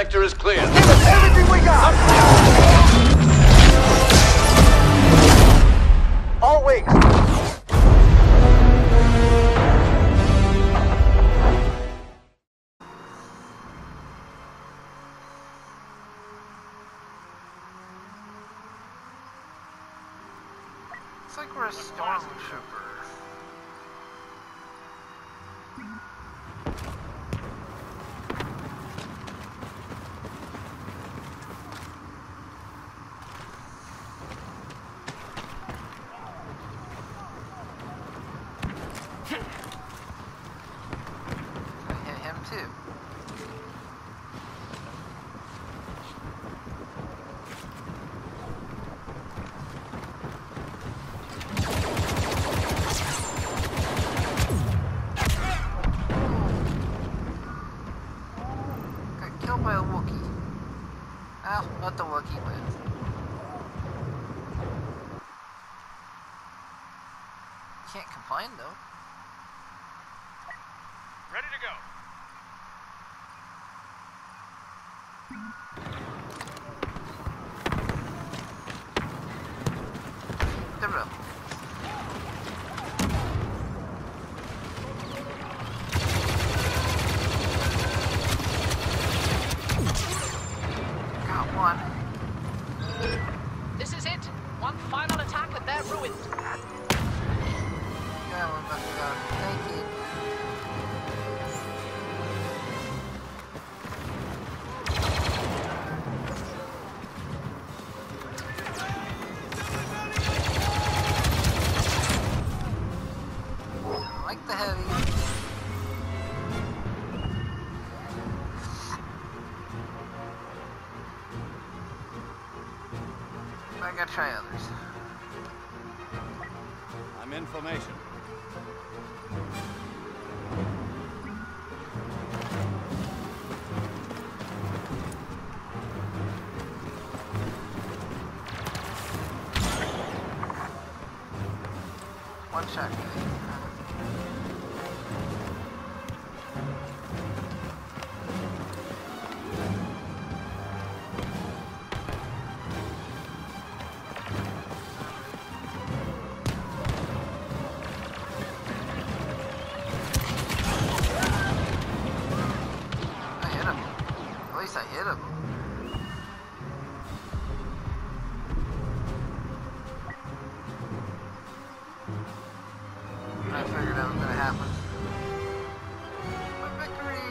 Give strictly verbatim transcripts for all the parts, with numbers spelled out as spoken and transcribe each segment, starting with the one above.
sector is clear. Give us everything we got! All wings. It's like we're a stormtrooper. By a Wookiee. Well, not the Wookiee, but can't complain though. Ready to go. Dobra. This is it. One final attack and they're ruined. Yeah, we're about to go. Thank you. I like the heavy. I gotta try others. I'm in formation. One shot. I hit him. I figured that was gonna happen. But victory!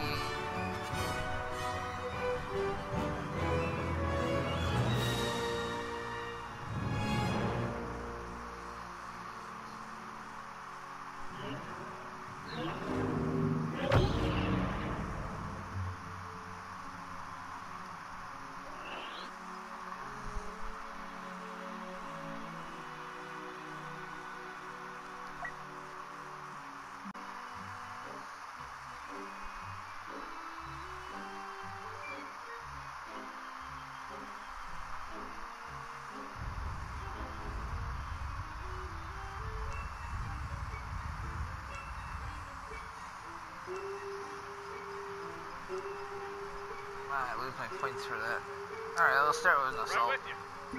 I lose my points for that. Alright, let's start with an assault. Right with you.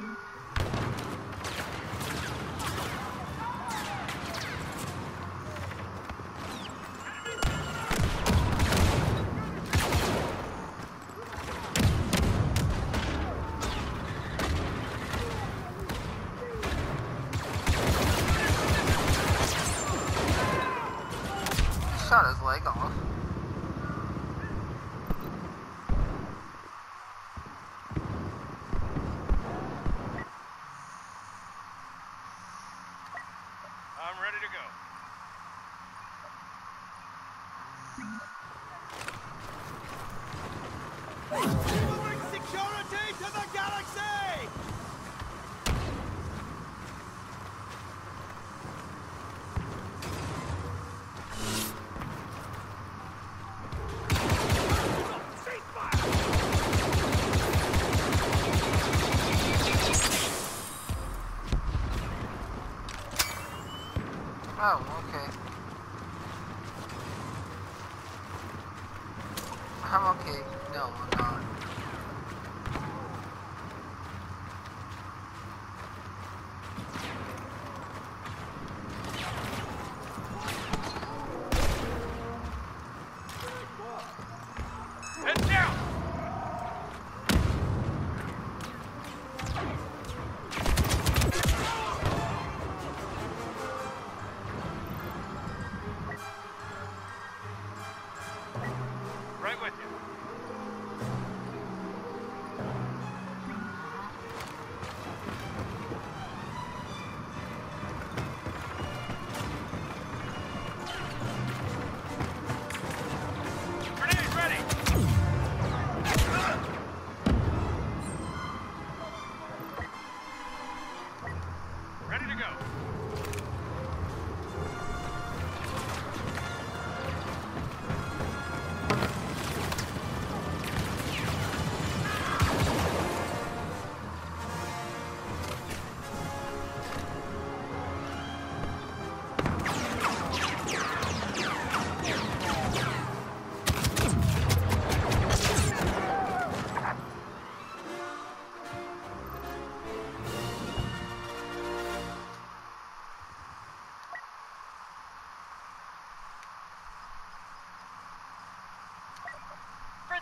Shot his leg off. I'm ready to go. Delivering security to the galaxy! Oh, okay. I'm okay. No, I'm not.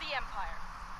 the Empire.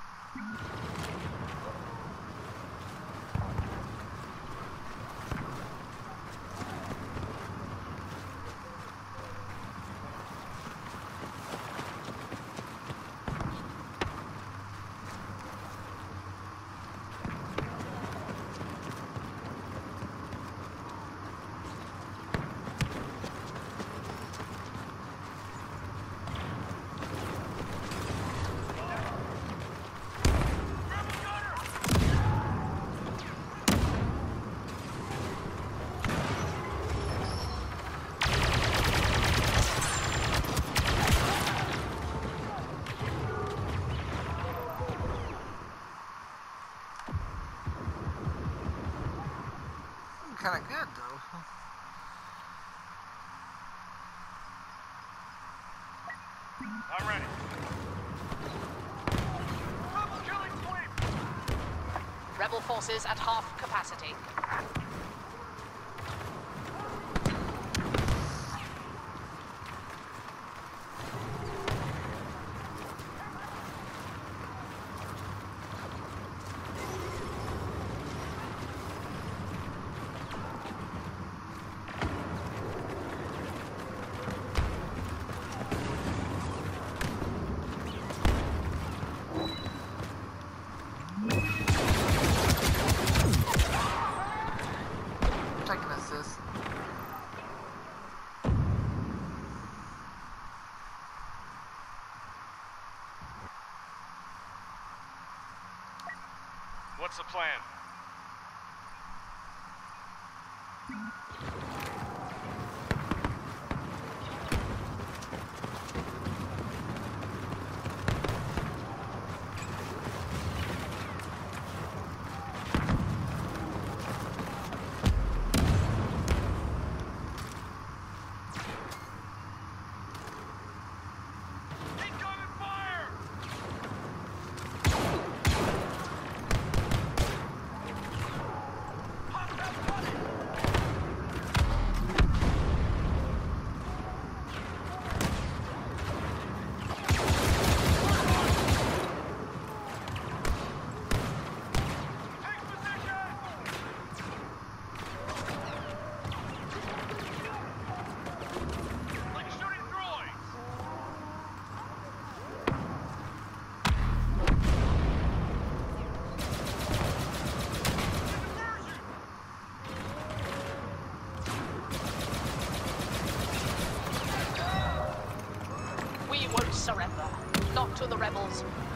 Kind of good though. I'm ready. Double killing sweep! Rebel forces at half capacity. Taking assist. What's the plan? Incoming fire! Hot that bunny! Take position! Like shooting droids! Diversion! We won't surrender. Not to the rebels.